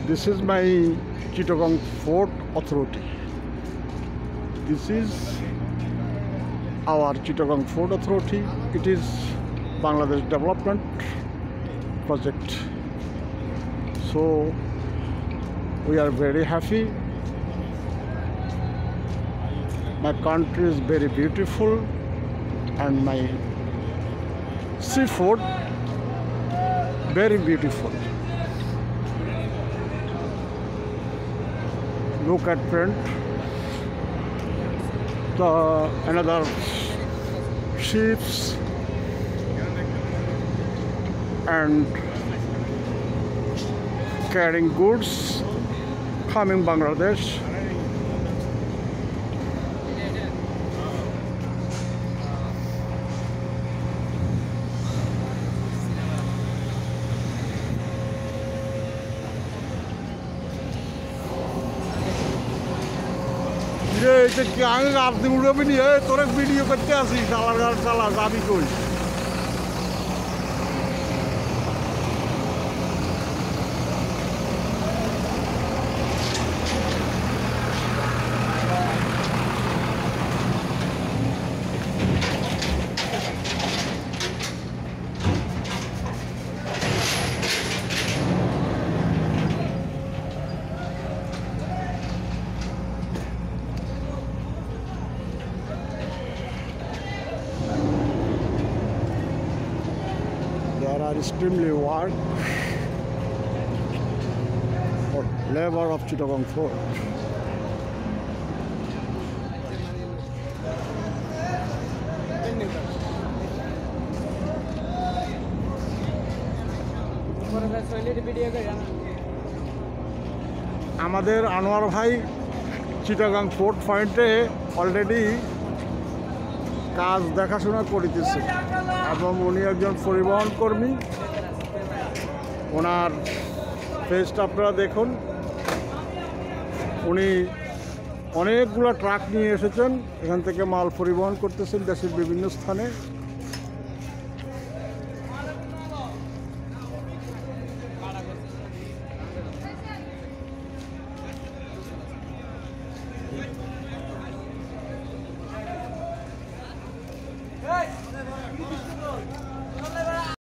This is my Chittagong Port Authority. This is our Chittagong Port Authority. It is Bangladesh Development Project. So we are very happy. My country is very beautiful and my seafood very beautiful. Look at friend, another ships and carrying goods coming Bangladesh. आगे आप उड़ो भी नहीं है तोरे video करते आसी साला गाड़ी कोई There are extremely work for labor of Chittagong Port. আমাদের আনোয়ার ভাই চিটাগাং পোর্ট পয়েন্টে অলরেডি কাজ দেখাশোনা করিতেছে এবং উনি একজন পরিবহন কর্মী। ওনার ফেসটা আপনারা দেখুন। উনি অনেকগুলো ট্রাক নিয়ে এসেছেন, এখান থেকে মাল পরিবহন করতেছেন দেশের বিভিন্ন স্থানে।